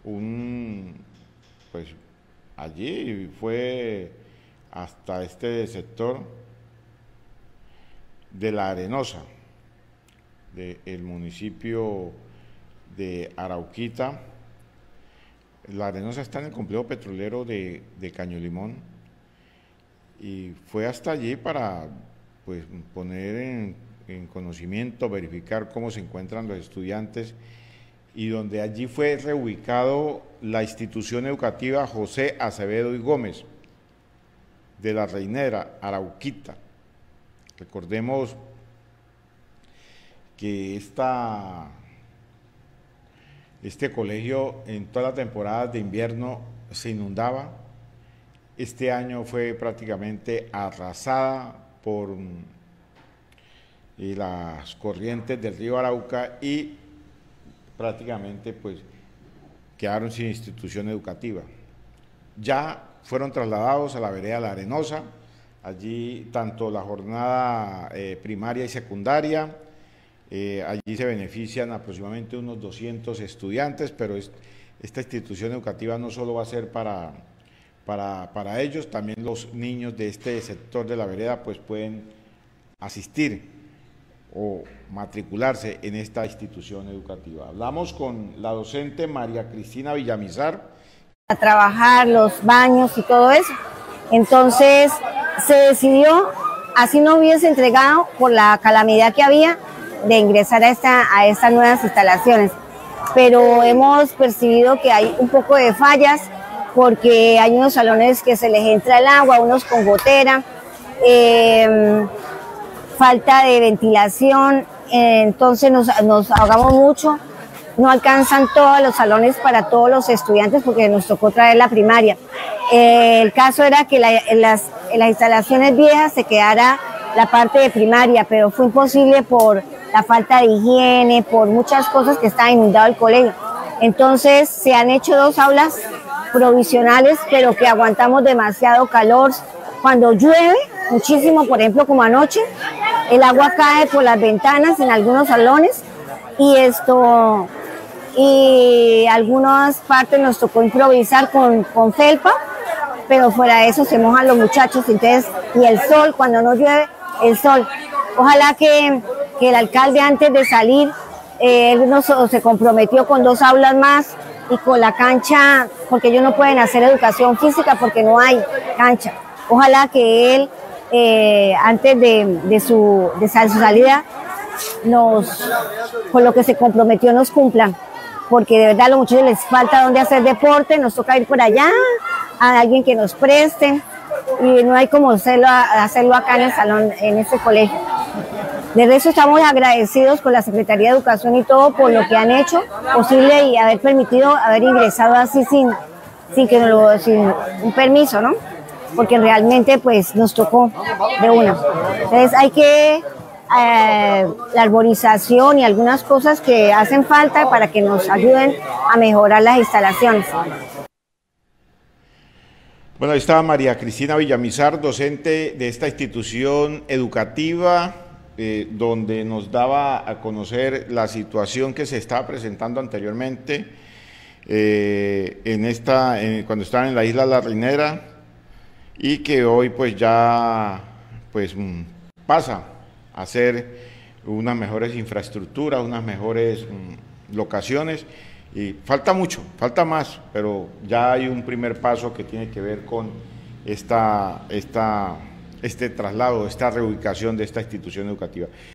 pues allí fue hasta este sector de La Arenosa, del municipio de Arauquita. La Arenosa está en el complejo petrolero de Caño Limón y fue hasta allí para pues poner en conocimiento, verificar cómo se encuentran los estudiantes, y donde allí fue reubicado la institución educativa José Acevedo y Gómez de La Reinera, Arauquita. Recordemos que este colegio en todas las temporadas de invierno se inundaba. Este año fue prácticamente arrasada por las corrientes del río Arauca y prácticamente pues quedaron sin institución educativa. Ya fueron trasladados a la vereda La Arenosa, allí tanto la jornada primaria y secundaria, allí se benefician aproximadamente unos 200 estudiantes, pero esta institución educativa no solo va a ser para ellos, también los niños de este sector de la vereda pues pueden asistir o matricularse en esta institución educativa. Hablamos con la docente María Cristina Villamizar. A trabajar los baños y todo eso. Entonces se decidió, así no hubiese entregado por la calamidad que había, de ingresar a estas nuevas instalaciones. Pero hemos percibido que hay un poco de fallas, porque hay unos salones que se les entra el agua, unos con gotera, falta de ventilación, entonces nos ahogamos mucho, no alcanzan todos los salones para todos los estudiantes porque nos tocó traer la primaria. El caso era que en las instalaciones viejas se quedara la parte de primaria, pero fue imposible por la falta de higiene, por muchas cosas que estaba inundado el colegio. Entonces se han hecho 2 aulas provisionales, pero que aguantamos demasiado calor. Cuando llueve muchísimo, por ejemplo como anoche, el agua cae por las ventanas en algunos salones y algunas partes nos tocó improvisar con felpa, pero fuera de eso se mojan los muchachos. Entonces, y el sol, cuando no llueve, el sol. Ojalá que el alcalde, antes de salir, él se comprometió con 2 aulas más y con la cancha, porque ellos no pueden hacer educación física porque no hay cancha. Ojalá que él, antes de su salida, con lo que se comprometió nos cumplan, porque de verdad a los muchachos les falta donde hacer deporte, nos toca ir por allá, a alguien que nos preste, y no hay como hacerlo acá en el salón, en este colegio. De eso estamos agradecidos con la Secretaría de Educación y todo por lo que han hecho posible y haber permitido haber ingresado así sin un permiso, ¿no? Porque realmente pues nos tocó de una. Entonces hay que la arborización y algunas cosas que hacen falta para que nos ayuden a mejorar las instalaciones. Bueno, ahí está María Cristina Villamizar, docente de esta institución educativa, donde nos daba a conocer la situación que se estaba presentando anteriormente cuando estaban en la isla La Reinera, y que hoy pues ya pasa a ser unas mejores infraestructuras, unas mejores locaciones, y falta mucho, falta más, pero ya hay un primer paso que tiene que ver con este traslado, esta reubicación de esta institución educativa.